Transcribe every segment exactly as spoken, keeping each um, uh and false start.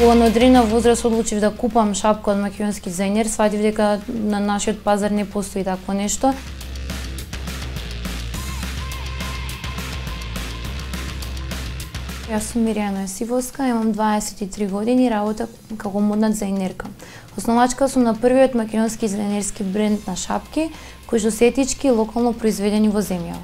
Кога на одредена возраст одлучив да купам шапка од македонски дизајнер, сватив дека на нашиот пазар не постои такво нешто. Јас сум Мирјана Јосифовска, имам дваесет и три години, работам како модна дизајнерка. Основачка сум на првиот македонски дизајнерски бренд на шапки, кои што се етички и локално произведени во земјава.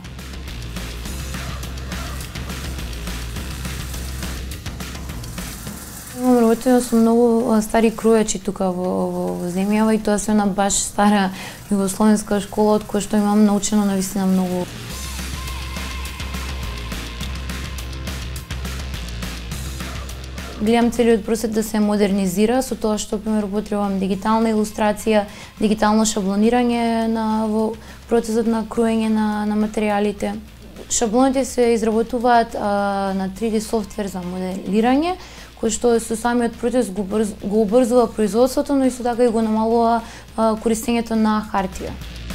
Имам работено со многу стари кројачи тука во, во, во земјава и тоа се на баш стара југословенска школа од која што имам научено навистина многу. Гледам целиот процес да се модернизира со тоа што, пример, употребувам дигитална илустрација, дигитално шаблонирање на во процесот на кроење на, на материјалите. Шаблоните се изработуваат а, на три Д софтвер за моделирање, кој што со самиот процес го, брз, го убрзува производството, но исто така и го намалува а, користењето на хартија.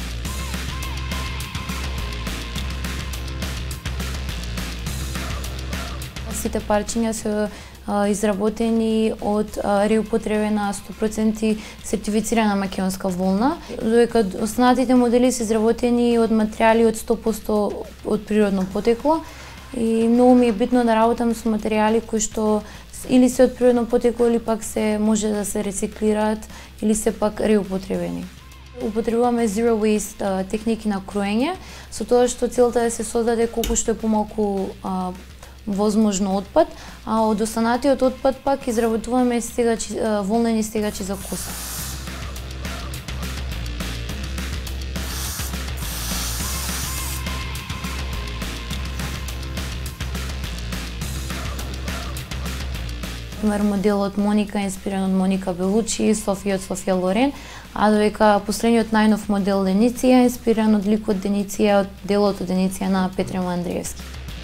Сите парчиња се изработени од реупотребена сто проценти сертифицирана македонска волна, додека останатите модели се изработени од материјали од сто проценти од природно потекло. И многу ми е битно да работам со материјали кои што или се од природно потекло или пак се може да се рециклираат или се пак реупотребени. Употребуваме zero waste техники на кроење, со тоа што целта е да се создаде колку што е помалку а, возможно отпад, а од останатиот отпад пак изработуваме стегачи, волнени стегачи за коса. Пример, моделот Моника е инспириран од Моника Белучи, Софија од Софија Лорен, а додека последниот најнов модел Дениција е инспириран од ликот Дениција, од делот од Дениција на Петре Андриевски.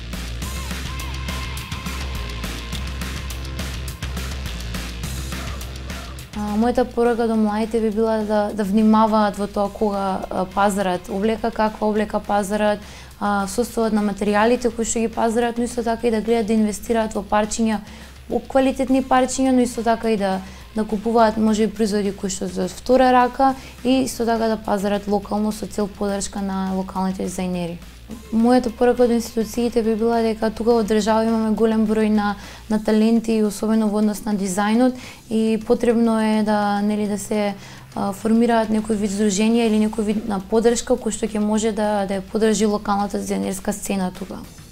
Мојата порака до младите би била да, да внимаваат во тоа кога пазарат облека, каква облека пазарат, составот на материјалите кои што ги пазарат, но исто така и да гледат да инвестираат во парчиња, во квалитетни парчиња, но исто така и да, да купуваат можеби производи кои што се од втора рака и исто така да пазарат локално со цел поддршка на локалните дизајнери. Мојата порака до институциите би била дека тука во држава имаме голем број на, на таленти, особено во однос на дизајнот, и потребно е да, нели, да се а, формираат некој вид здруженија или некој вид на поддршка кој што ќе може да, да ја поддржи локалната дизајнерска сцена тука.